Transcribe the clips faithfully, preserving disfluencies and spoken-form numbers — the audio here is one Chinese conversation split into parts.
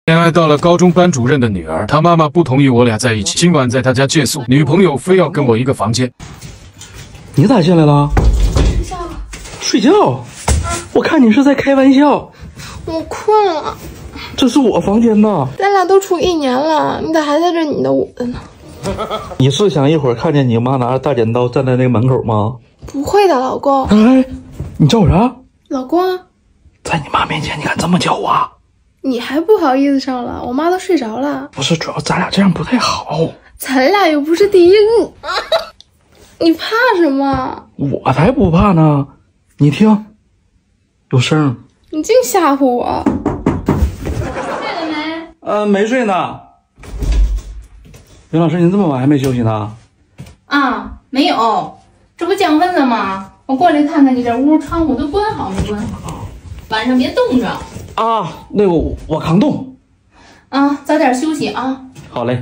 恋爱到了高中班主任的女儿，她妈妈不同意我俩在一起。今晚在她家借宿，女朋友非要跟我一个房间。 你咋进来了？ 睡觉了。 睡觉？我看你是在开玩笑。 我困了。 这是我房间呐。 咱俩都处一年了，你咋还在这你的我的呢？ 你是想一会儿看见你妈拿着大剪刀站在那个门口吗？ 不会的，老公。 哎，你叫我啥？ 老公啊。 在你妈面前你敢这么叫我啊？ 你还不好意思上了，我妈都睡着了。 不是，主要咱俩这样不太好。 咱俩又不是第一个，你怕什么？ 我才不怕呢！你听，有声。 你净吓唬我。 睡了没？ 呃，没睡呢。刘老师，您这么晚还没休息呢？ 啊，没有，这不降温了吗？我过来看看你这屋窗户都关好没关好，晚上别冻着。 啊，那个我我扛冻。 啊，早点休息啊。 好嘞。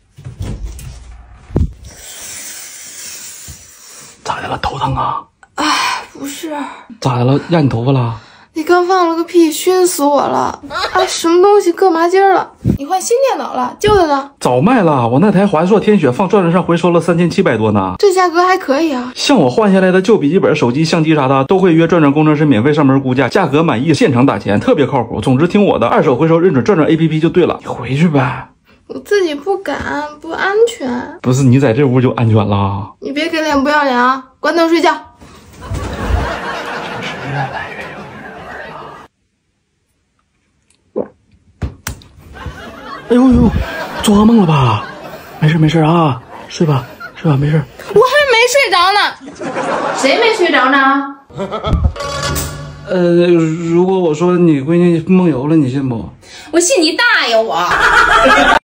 咋的了？头疼啊？ 哎，不是。 咋的了？压你头发了？ 你刚放了个屁，熏死我了！哎，什么东西硌麻筋了？你换新电脑了，旧的呢？ 早卖了，我那台华硕天选放转转上回收了三千七百多呢。 这价格还可以啊。 像我换下来的旧笔记本、手机、相机啥的，都会约转转工程师免费上门估价，价格满意现场打钱，特别靠谱。总之听我的，二手回收认准转转 A P P 就对了。你回去呗。 我自己不敢，不安全。 不是你在这屋就安全了？ 你别给脸不要脸啊！关灯睡觉。 真是越来越有人味了。哎呦呦，做噩梦了吧？没事没事啊，睡吧睡吧，没事。 我还没睡着呢。 谁没睡着呢？ 呃，如果我说你闺女梦游了，你信不？ 我信你大爷我！